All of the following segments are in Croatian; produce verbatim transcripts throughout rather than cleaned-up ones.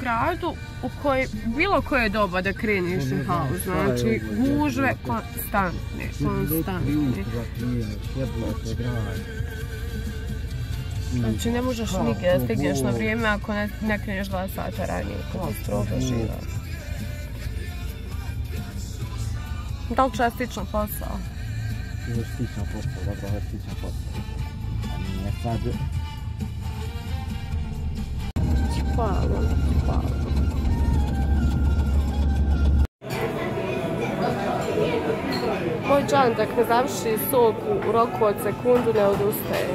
gradu u kojoj bilo koje doba da kreneš u halu, znači gužve konstantne, konstantne. Znači ne možeš nigdje da stigneš na vrijeme ako ne, ne kreneš dva sata ranije, katastrofa živa. Da li čestičan posao? Ovo je stičan posao, dobro, ovo je stičan posao. A nije sad... Hvala, hvala. Moj džan dok ne završi sok u roku od sekundu ne odustaje.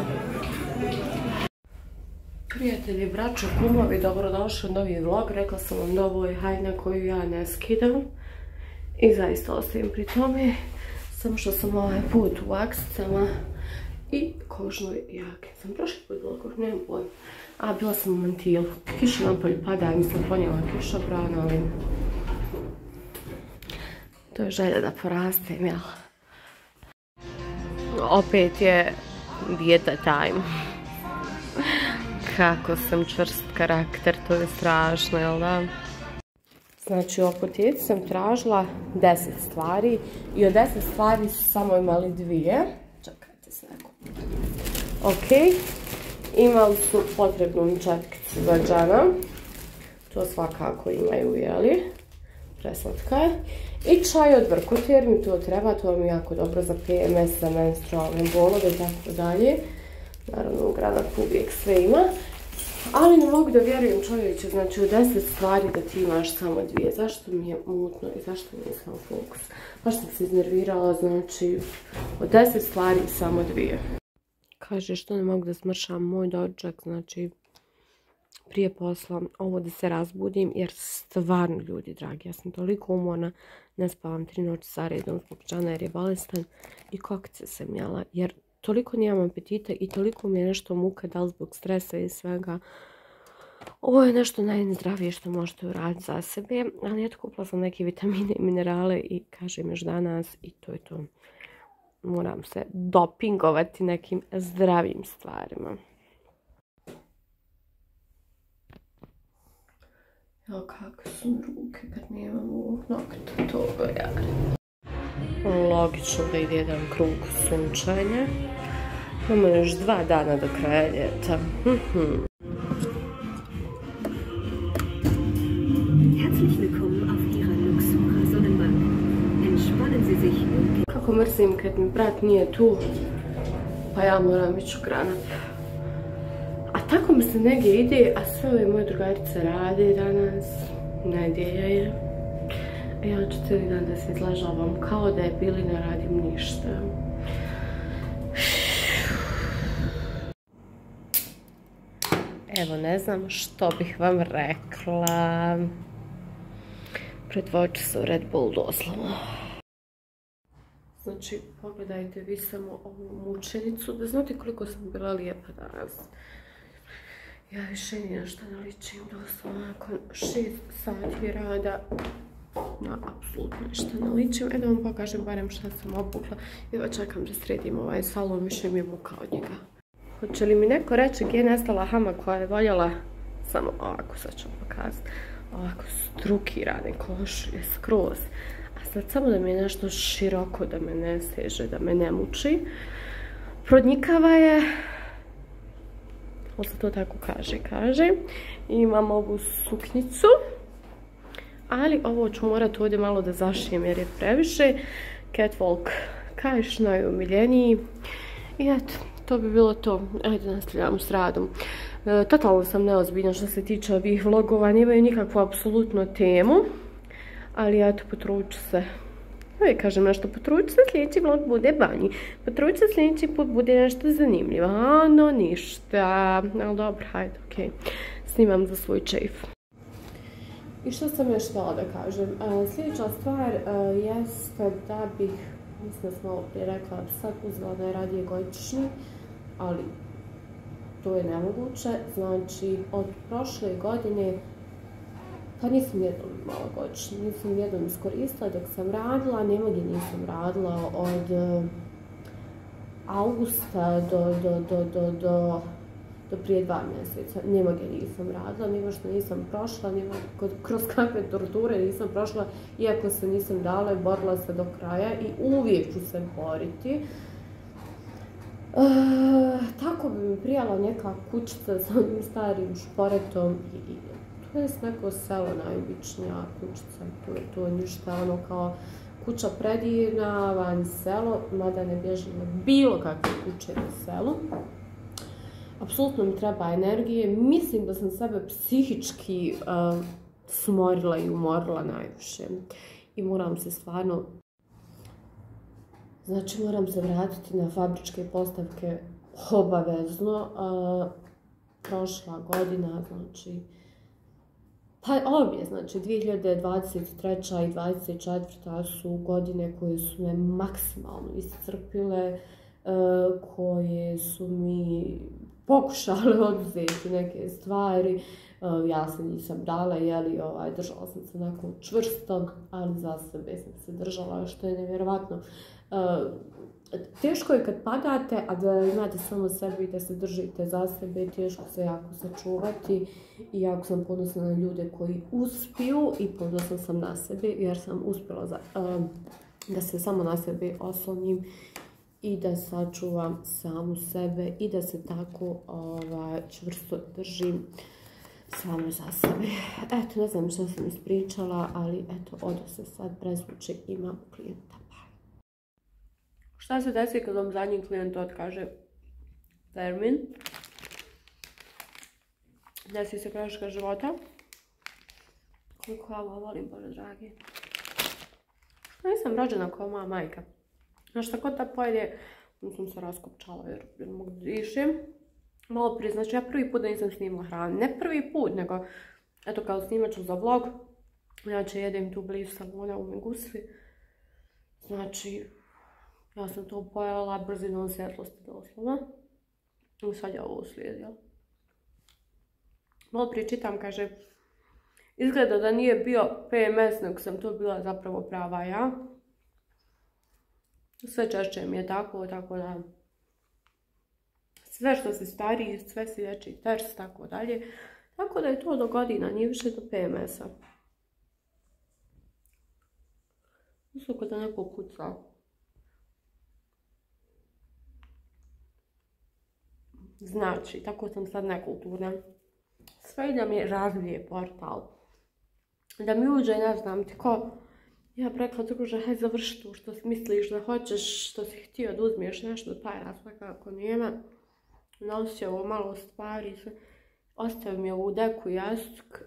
Prijatelji, braćo, kumovi, dobrodošli u novi vlog. Rekla sam vam da ovo je haljina koju ja ne skidam. I zaista ostajem pri tome. Samo što sam ovaj put u aksicama i kožnoj jake. Sam prošli put bilo kožnoj, nemam pojma. A, bila sam u mantilu. Kiša nam polju pada, nisam ponijela kišobran, ali... To je želja da porastem, jel? Opet je dijeta time. Kako sam čvrst karakter, to je strašno, jel da? Znači u apoteci sam tražila deset stvari i od deset stvari su samo imali dvije. Čekajte se neko. Ok. Imali su potrebnu četkicu za džana. To svakako imaju, jeli? Preslatka je. I čaj od vrkote, jer mi to treba, to vam je jako dobro za P M S, za menstrualne bolove i tako dalje. Naravno, u Granaku uvijek sve ima. Ali ne mogu da vjerujem, čovječe, znači u deset stvari da ti imaš samo dvije. Zašto mi je mutno i zašto mi nisam fokus? Baš sam se iznervirala, znači od deset stvari samo dvije. Kaže što ne mogu da smršam moj doček, znači prije posla ovo da se razbudim, jer stvarno, ljudi dragi, ja sam toliko umorna, ne spavam tri noći za redom zbog džana jer je bolestan i kokice sam jela, jer toliko nijemam apetita i toliko mi je nešto muka, da li zbog stresa i svega. Ovo je nešto najnezdravije što možete uraditi za sebe, ali eto, kupila sam neke vitamine i minerale i kažem još danas i to je to. Moram se dopingovati nekim zdravim stvarima. Evo kako su ruke kad nemam ovog nokta, to je jari. Logično da ide jedan krug sunčanja. Imamo još dva dana do kraja ljeta. Herzlich willkommen auf Ihrer Luxura Sonnenbank. Entspannen Sie sich. Kako mrzim kad mi brat nije tu, pa ja moram ići u Granat. A tako mi se negdje ide, a sve ove moje drugarice rade danas. Nedjelja je. Ja ću cijeli dan da se izlažavam kao da je bili, ne radim ništa. Evo, ne znam što bih vam rekla. Pretvorit ću se u Red Bull doslovno. Znači, pogledajte vi samo ovu mučenicu, da znate koliko sam bila lijepa danas. Ja više ni na što ne ličim, doslovno nakon šest sati rada. Na apsolutno ništa ne ličim. E da vam pokažem barem šta sam obukla. Evo čekam da sredim ovaj salon, više mi je muka od njega. Hoće li mi neko reći gdje je nestala Hama koja je voljela? Samo ovako, sad ću vam pokazati. Ovako strukirane košulje, skroz. A sad samo da mi je nešto široko, da me ne seže, da me ne muči. Prodnjikava je. Ali se to tako kaže, kaže. Imam ovu suknjicu. Ali ovo ću morati ovdje malo da zašijem jer je previše. Catwalk kajš najomiljeniji. I eto, to bi bilo to. Ajde nastavljamo s radom. E, totalno sam neozbiljna što se tiče ovih vlogova. Nemaju nikakvu apsolutnu temu. Ali eto, potrudit ću se. Uvijek kažem nešto, potrudit ću se, sljedeći vlog bude banji. Potrudit ću se, sljedeći put bude nešto zanimljivo. Ano, ništa. Ali dobro, hajde, okej. Snimam za svoj čef. I što sam još htjela da kažem? Sljedeća stvar jeste da bih, mislim da sam malo prije rekla, da bi sad uzela najradije godišnji, ali to je nemoguće. Znači, od prošle godine, pa nisam jednom imala godišnji, nisam jednom iskoristila dok sam radila, nema gdje nisam radila od augusta do, do, do, do, do do prije dva mjeseca. Nima gdje nisam radila, nima što nisam prošla, nima kroz kakve torture nisam prošla, iako se nisam dala i borila se do kraja i uvijek ću se boriti. E, tako bi mi prijala neka kućica sa onim starim šporetom i to je neko selo najobičnija kućica, to je to ništa ono kao kuća predivna, van selo, mada ne bježim na bilo kakve kuće na selu. Apsolutno mi treba energije, mislim da sam sebe psihički uh, smorila i umorila najviše i moram se stvarno, znači moram se vratiti na fabričke postavke obavezno. Uh, prošla godina, znači, pa obje, znači dvije hiljade dvadeset treća i dvadeset četvrta su godine koje su me maksimalno iscrpile, koje su mi pokušale oduzeti neke stvari. Ja se nisam dala, jeli, ovaj, držala sam se onako čvrsto, ali za sebe sam se držala, što je nevjerovatno. Teško je kad padate, a da imate samo sebe i da se držite za sebe, teško se jako sačuvati i jako sam ponosna na ljude koji uspiju i ponosna sam na sebe jer sam uspjela za, um, da se samo na sebe oslonim i da sačuvam samu sebe i da se tako ovaj, čvrsto držim samo za sebe. Eto, ne znam što sam ispričala, ali eto, odo se sad prezvuči, imam klijenta. Šta se desi kad vam zadnji klijent otkaže termin? Desi se greška života. Koliko ja ovo volim, Bože dragi. Nisam rođena kao moja majka. Znaš, tako ta pojede, sam se raskopčala jer ne mogu da dišem. Malo prije, znači ja prvi put da nisam snimala hranu. Ne prvi put, nego, eto kao snimat ću za vlog. Znači jedem tu blizu salona u Megusli. Znači, ja sam to pojela brzinom svjetlosti doslovno. I sad je ovo uslijedila. Malo prije čitam, kaže, izgleda da nije bio P M S, nego sam to bila zapravo prava ja. Sve češće mi je tako, tako da sve što se stariji, sve se lječi ters, tako dalje. Tako da je to do godina, nije više do P M S-a. Mislim kod da neko kuca. Znači, tako sam sad nekulturna. Sve i da mi razvije portal. Da mi uđe, ne znam ti ko. Ja bih rekla, druže, hajde završi tu što misliš da hoćeš, što si htio da uzmiješ nešto, para svakako nema. Nosio ovo malo stvari, ostavio mi ovu deku i jastuk.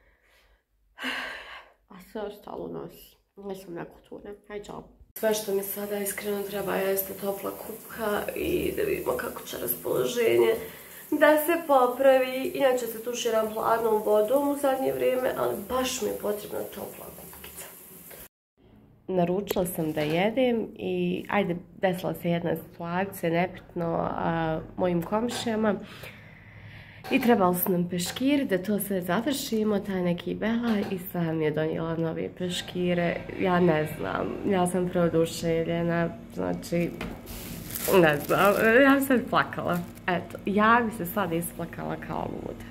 A sve ostalo nosi. Nisam nekulturna. Hajde, čao. Sve što mi sada iskreno treba jeste topla kupka i da vidimo kako će raspoloženje da se popravi. Inače se tuširam hladnom vodom u zadnje vrijeme, ali baš mi je potrebna topla kupkica. Naručila sam da jedem i ajde, desila se jedna situacija, nebitno, mojim komšijama. I trebali su nam peškir, da to sve završimo, taj neki bela i sam je donijela nove peškire. Ja ne znam, ja sam preoduševljena, znači, ne znam, ja sam plakala. Eto, ja bi se sad isplakala kao luda.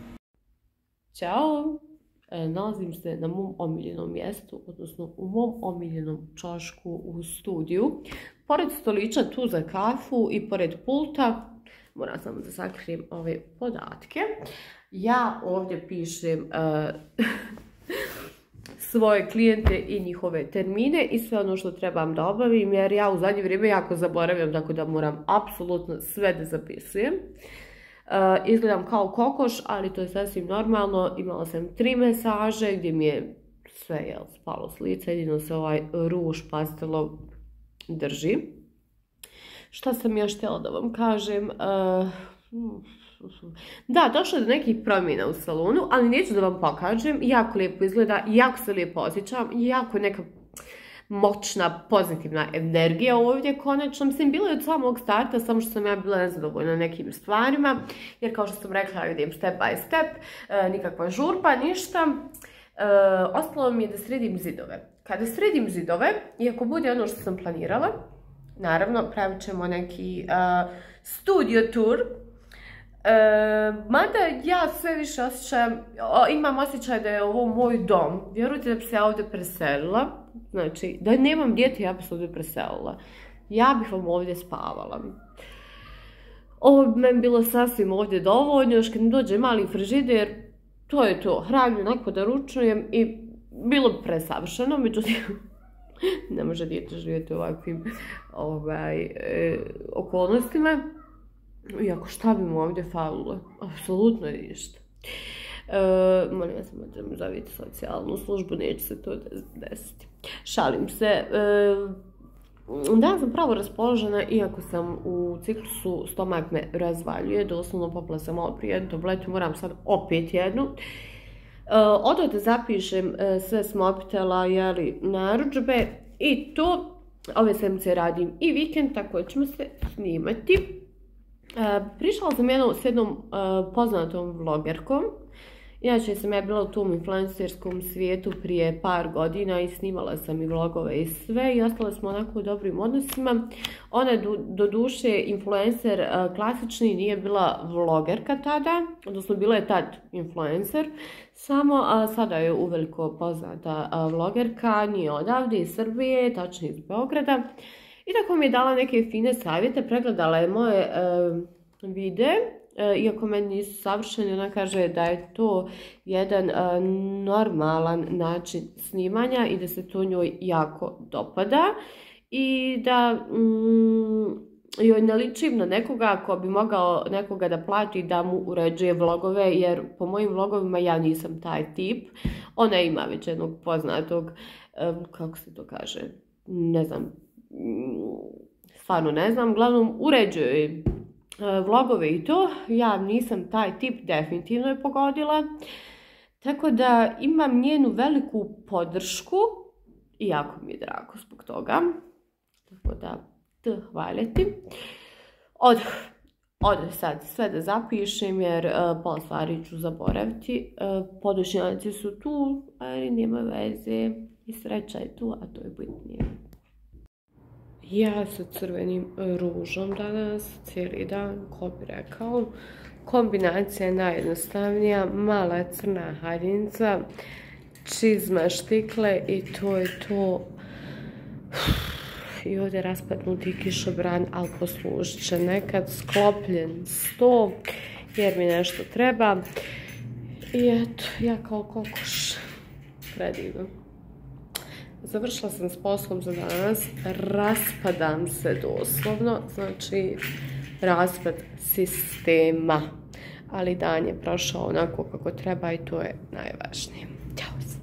Ćao! E, nalazim se na mom omiljenom mjestu, odnosno u mom omiljenom čošku u studiju. Pored stolića tu za kafu i pored pulta, moram samo da sakrijem ove podatke. Ja ovdje pišem uh, svoje klijente i njihove termine i sve ono što trebam da obavim, jer ja u zadnje vrijeme jako zaboravljam, tako da moram apsolutno sve da zapisujem. Uh, izgledam kao kokoš, ali to je sasvim normalno. Imala sam tri mesaže gdje mi je sve jel, spalo s lica, jedino se ovaj ruž pastelov drži. Šta sam još htjela da vam kažem? Uh, da, došlo je do nekih promjena u salonu, ali neću da vam pokažem. Jako lijepo izgleda, jako se lijepo osjećam, jako neka moćna, pozitivna energija ovdje konačno. Mislim, bilo je od samog starta, samo što sam ja bila nezadovoljna nekim stvarima, jer kao što sam rekla, vidim step by step, uh, nikakva žurpa, ništa. Uh, ostalo mi je da sredim zidove. Kada sredim zidove, i ako bude ono što sam planirala, naravno, pravit ćemo neki uh, studio tour. E, mada ja sve više osjećam, o, imam osjećaj da je ovo moj dom. Vjerujte da bi se ja ovdje preselila. Znači, da nemam dijete, ja bi se ovdje preselila. Ja bih vam ovdje spavala. Ovo bi meni bilo sasvim ovdje dovoljno, još kad mi dođe mali frižider, to je to, hranu onako da ručujem i bilo bi presavršeno, međutim, ne može dijete živjeti u ovakvim ovaj, e, okolnostima. Iako šta bi mu ovdje falilo? Apsolutno ništa. E, molim vas, možemo zaviti socijalnu službu, neće se to desiti. Šalim se. E, Da sam pravo raspoložena, iako sam u ciklusu, stomak me razvaljuje, doslovno popila sam malo prije jednu tabletu, moram sad opet jednu. E, Odo da zapišem e, sve s mobitela, jeli, narudžbe i to, ove sedmice radim i vikend, tako da ćemo se snimati. E, prišla sam jednom, s jednom e, poznatom vlogerkom. Inače sam ja bila u tom influencerskom svijetu prije par godina i snimala sam i vlogove i sve i ostala smo onako u dobrim odnosima. Ona je do duše influencer klasični, nije bila vlogerka tada, odnosno bila je tad influencer, samo a sada je uveliko poznata vlogerka, nije odavde iz Srbije, tačnije iz Beograda. I tako mi je dala neke fine savjete, pregledala je moje e, videe. Iako meni nisu savršeni, ona kaže da je to jedan uh, normalan način snimanja i da se to njoj jako dopada i da mm, joj ne ličim na nekoga ko bi mogao nekoga da plati da mu uređuje vlogove, jer po mojim vlogovima ja nisam taj tip. Ona ima već jednog poznatog, um, kako se to kaže, ne znam, stvarno ne znam, uglavnom uređuje vlogove i to, ja nisam taj tip, definitivno je pogodila. Tako da imam njenu veliku podršku i jako mi je drago zbog toga. Tako da, te hvaljati. Od, od sad sve da zapišem jer uh, pola stvari ću zaboraviti. Uh, podočnjaci su tu, ali nema veze. I sreća je tu, a to je bitnije. Ja sa crvenim ružom danas, cijeli dan, ko bi rekao. Kombinacija je najjednostavnija, mala crna haljinca, čizma, štikle i to je to. I ovdje raspadnuti kišobran, ali poslužit će nekad, sklopljen sto, jer mi nešto treba. I eto, ja kao kokoš, predivno. Završila sam s poslom za danas, raspadam se doslovno, znači raspad sistema, ali dan je prošao onako kako treba i to je najvažnije. Ćao se!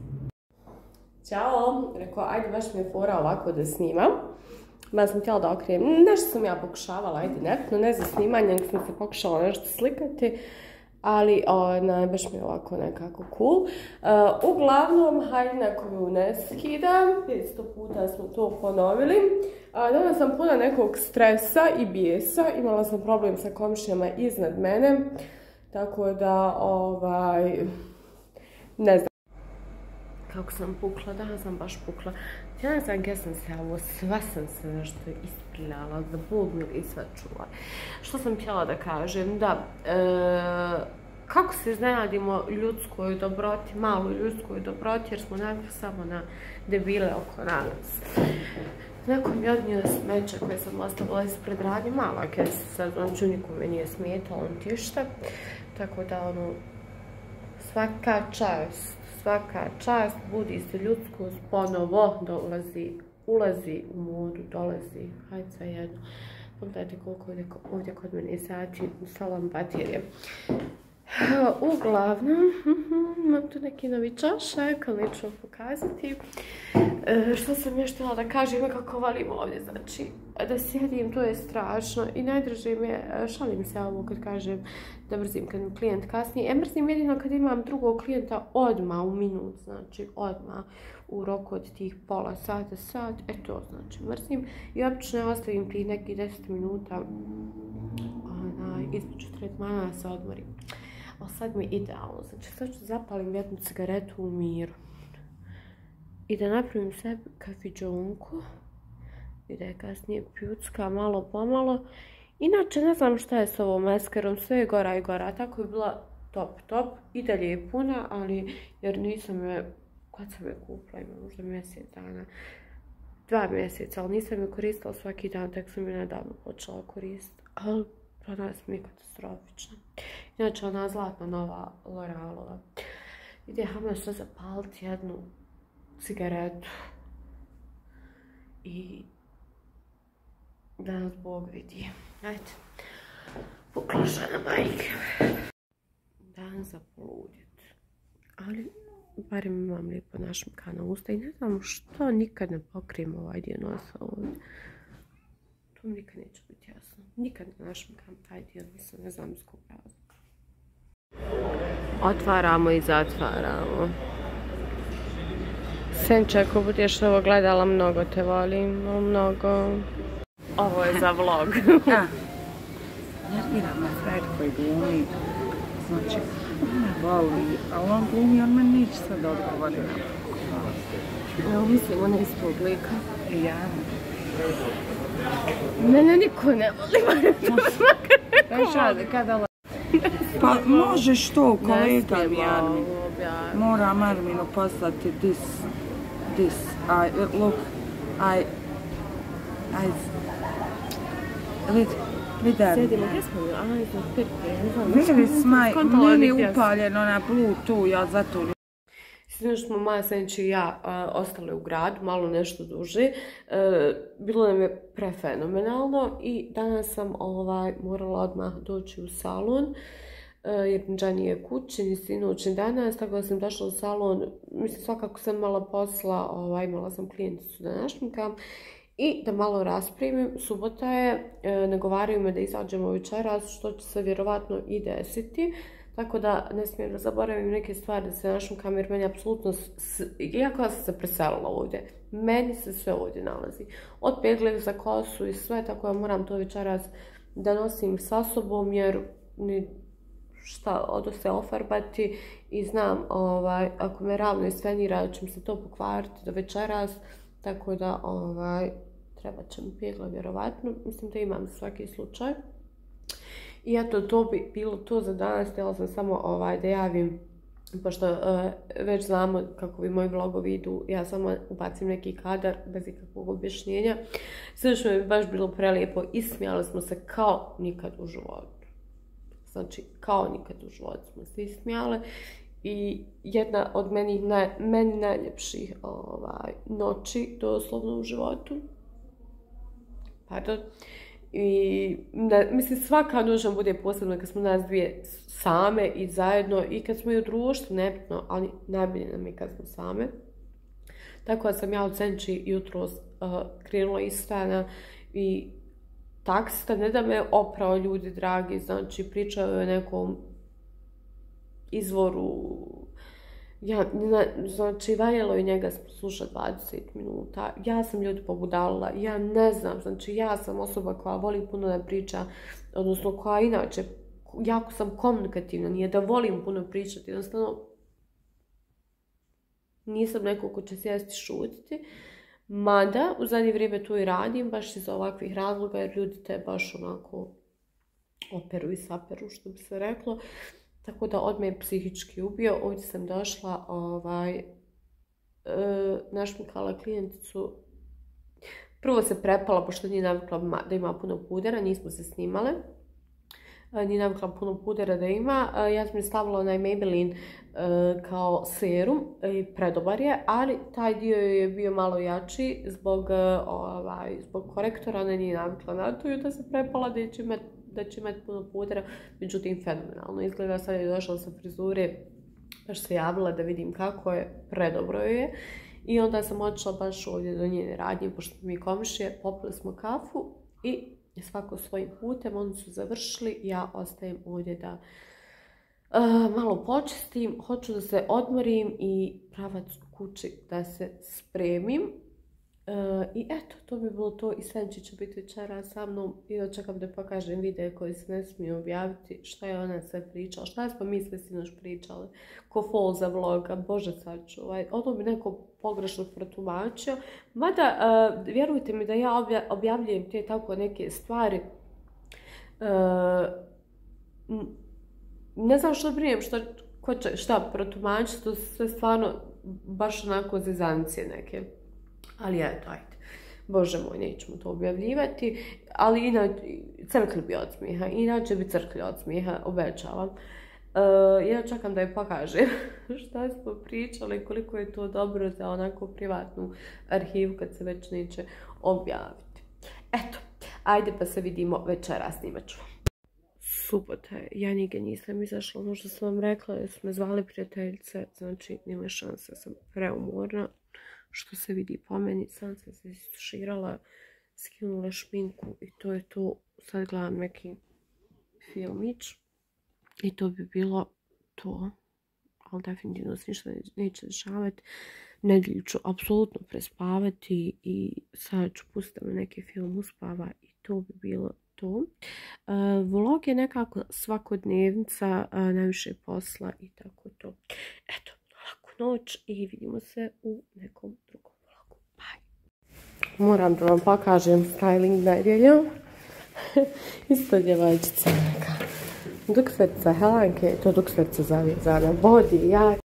Ćao! Rekao, ajde, baš mi je fora ovako da snimam. Ma sam htjela da okrijem, nešto sam ja pokušavala, ajde, nekako, ne za snimanje, nego sam se pokušala nešto slikati. Ali onaj, baš mi je ovako nekako cool. Uh, uglavnom, haljina koju ne skidam, petsto puta smo to ponovili. Uh, danas sam puna nekog stresa i bijesa, imala sam problem sa komšijama iznad mene, tako da, ovaj, ne znam. Kako sam pukla, danas sam baš pukla. Ja ne znam gdje sam se, ovo sva sam se nešto ispriljala, da Bog mi i sva čuva. Što sam htjela da kažem, da, e, kako se iznenadimo ljudskoj dobroti, malo ljudskoj dobroti, jer smo navikli samo na debile oko nas. Neko mi je odnio smeće koje sam ostavila ispred radnje, mala kesica, znači nikome nije smetalo, niti išta. Tako da, ono, svaka čast. Svaka čast, budi se ljudskost, ponovo dolazi, ulazi u modu, dolazi, hajde sve jedno. Pogledajte koliko ovdje, ovdje kod mene sati, salam baterije. Uglavnom, imam tu neki novi čašak, ali neću vam pokazati. E, što sam još htjela da kažem, kako volim ovdje, znači, da sjedim, to je strašno. I najdraže mi je, šalim se ovo kad kažem da mrzim kad mi klijent kasnije. E, mrzim jedino kad imam drugog klijenta odmah u minut, znači odmah u roku od tih pola sata, sat, e to znači mrzim. I obično ja ostavim tih nekih deset minuta onaj, između tretmana se odmorim. Ali sad mi je idealno, znači sad ću zapalim jednu cigaretu u miru. I da napravim sebi kafiđonku. I da je kasnije pjucka malo pomalo. Inače, ne znam šta je s ovom maskerom, sve je gora i gora, tako je bila top, top. I dalje je puna, ali jer nisam je, kad sam je kupila, ima možda mjesec dana, dva mjeseca, ali nisam je koristila svaki dan, tek sam je nedavno počela koristiti. Ali danas mi je katastrofično. Inače, ona zlatna nova L'Orealova. Ide hama što zapaliti jednu cigaretu. I danas Bog vidi. Ajde. Poklošana majke. Dan za poludjet. Ali, barem imam lijepo našmikana usta i ne znam što nikad ne pokrijem ovaj dio nosa ovdje. To mi nikad neće biti jasno. Nikad ne našmikam taj dio nosa, ne znam iz kog razloga. Otvaramo i zatvaramo. Senče, ako budeš ovo gledala, mnogo te volim, mnogo. Ovo je za vlog. Da. Nerviram na frajer koji glumi. Znači, ona voli, ali on glumi, on meni neće sad odgovori na to. Ja mislim, ona je isto oblika. Ja. Mene niko ne voli. Znaš, kada... Pa možeš to, kolega mi Armin. Moram Arminu poslati this, this, I, look, I, I, vid, vid Armin. Sjedimo, gdje smo? Aj, to je pirke, ne znam. Vidjeli smaj, meni je upaljeno na Bluetooth, ja zato... Sinoć smo moja Senči i ja uh, ostale u gradu, malo nešto duže. Uh, bilo nam je prefenomenalno i danas sam ovaj, morala odmah doći u salon. Uh, jer niđa nije kući, ni sinoć, ni danas, tako da sam došla u salon. Mislim, svakako sam imala posla, ovaj, imala sam klijenticu da našmikam. I da malo rasprimim, subota je, uh, nagovaraju me da izađemo večeras, što će se vjerovatno i desiti. Tako da ne smijem da zaboravim neke stvari da se našmikam jer meni apsolutno, iako ja sam se preselila ovdje, meni se sve ovdje nalazi. Od pegle za kosu i sve, tako da moram to večeras da nosim sa sobom jer ni šta odo se ofarbati i znam ovaj, ako me ravno isfenira će mi se to pokvariti do večeras, tako da ovaj, treba će mi pegla vjerovatno, mislim da imam svaki slučaj. I eto, to bi bilo to za danas, htjela sam samo ovaj, da javim, pošto uh, već znamo kako vi moji vlogovi idu, ja samo ubacim neki kadar bez ikakvog objašnjenja. Sve što mi je baš bilo prelijepo, ismijali smo se kao nikad u životu. Znači, kao nikad u životu smo se ismijali. I jedna od meni, naj, meni najljepših ovaj, noći, doslovno u životu. Pardon. I, ne, mislim, svaka noć nam bude posebno kad smo nas dvije same i zajedno i kad smo i u društvu, nebitno, ali najbolje nam je kad smo same. Tako da sam ja od Senči jutros uh, krenula iz stana i taksista, ne da me oprao ljudi dragi, znači pričao je o nekom izvoru, ja, ne, znači valjalo je njega slušati dvadeset minuta, ja sam ljudi pobudala, ja ne znam, znači ja sam osoba koja voli puno da priča, odnosno koja inače, jako sam komunikativna, nije da volim puno pričati, jednostavno nisam neko ko će sjesti i šutiti, mada u zadnje vrijeme to i radim, baš iz ovakvih razloga, jer ljudi te baš onako operu i saperu, što bi se reklo. Tako da odmah je psihički ubio. Ovdje sam došla, ovaj, e, našmikala klijenticu. Prvo se prepala, pošto nije navikla da ima puno pudera, nismo se snimale. E, nije navikla puno pudera da ima. E, ja sam je stavila onaj Maybelline e, kao serum, e, predobar je, ali taj dio je bio malo jači zbog, ovaj, zbog korektora, ona nije navikla na to i da se prepala da će imati da će imati puno pudera, međutim fenomenalno izgleda. Sad je došla sa frizure, baš se javila da vidim kako je, predobro je. I onda sam odšla baš ovdje do njene radnje, pošto mi komšije, popili smo kafu i svako svojim putem, oni su završili, ja ostajem ovdje da uh, malo počistim, hoću da se odmorim i pravac kući da se spremim. Uh, I eto, to bi bilo to i Senči će biti večera sa mnom i očekam da pokažem video koji se ne smije objaviti, šta je ona sve pričala, šta smo mi sve sinoć pričali, ko fol za vloga, bože sačuvaj, ono bi neko pogrešno protumačio, mada uh, vjerujte mi da ja objavljujem te tako neke stvari Ne znam što brijem, šta, ko će, šta protumačiti, to su sve stvarno baš onako zezancije neke. Ali eto, ajde. Bože moj, nećemo to objavljivati, ali inače, crkli bi od smijeha, inače bi crkli od smijeha, obećavam. Uh, ja čekam da je pokažem šta smo pričali, koliko je to dobro za onako privatnu arhivu kad se već neće objaviti. Eto, ajde pa se vidimo večeras, snimat ću. Subota je, ja nigdje nisam izašla, ono što sam vam rekla, jer su me zvali prijateljice, znači nema šanse, sam preumorna, što se vidi po meni, sam sam se istuširala, skinula šminku i to je to, sad gledam neki filmić. I to bi bilo to, ali definitivno se ništa neće dešavati. Nedjelju ću apsolutno prespavati i sad ću pustiti me neki film uspava i to bi bilo to. Uh, vlog je nekako svakodnevnica, uh, najviše posla i tako to. Eto, laku noć i vidimo se u nekom drugom vlogu. Bye! Moram da vam pokažem styling nedjeljom. Isto djevojčica neka. Duksverca Helenke, to duksverca zavijezana, body, jak.